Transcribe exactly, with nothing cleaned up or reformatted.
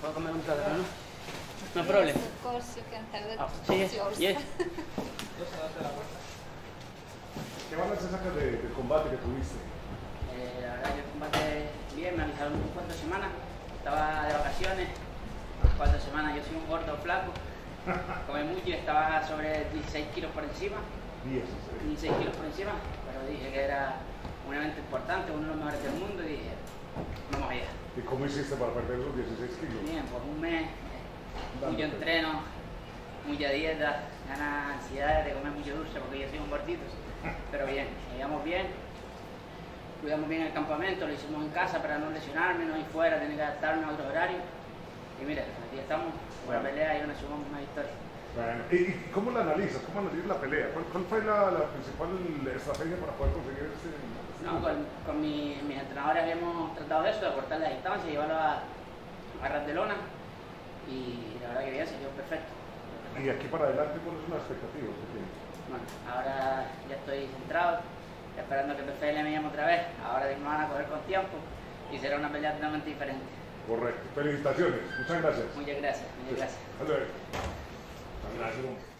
puedo comer un plátano, ¿no? No hay problema. Of course you can have it. Oh, sí, It's yours. yes. ¿Qué balance sacas de, del combate que tuviste? Eh, la verdad que el combate bien, me avisaron un cuatro semanas. Estaba de vacaciones, cuatro semanas. Yo soy un gordo flaco, comí mucho y estaba sobre dieciséis kilos por encima. dieciséis. dieciséis kilos por encima, pero dije que era un evento importante, uno de los mejores del mundo y dije, vamos allá. ¿Y cómo hiciste para perder esos dieciséis kilos? Bien, por un mes, eh, mucho entreno, mucha dieta, ganas ansiedades de comer mucho dulce porque yo soy un gordito, pero bien, llegamos bien, cuidamos bien el campamento, lo hicimos en casa para no lesionarme, no ir fuera, tener que adaptarme a otro horario y mira, aquí estamos, una pelea y una sumamos una victoria. Bueno, ¿y, ¿y cómo la analizas? ¿Cómo analizas la pelea? ¿Cuál, cuál fue la, la principal estrategia para poder conseguir este? este No, con, con mi, mis entrenadores habíamos tratado de eso, de cortar la distancia, llevarlo a, a ras de lona y la verdad que bien, salió perfecto. Y aquí para adelante, ¿cuáles son las expectativas que tienes? Bueno, ahora ya estoy centrado, esperando que P F L me llame otra vez, ahora me van a coger con tiempo y será una pelea totalmente diferente. Correcto, felicitaciones, muchas gracias. Muchas gracias, muchas gracias. Hasta luego. Gracias.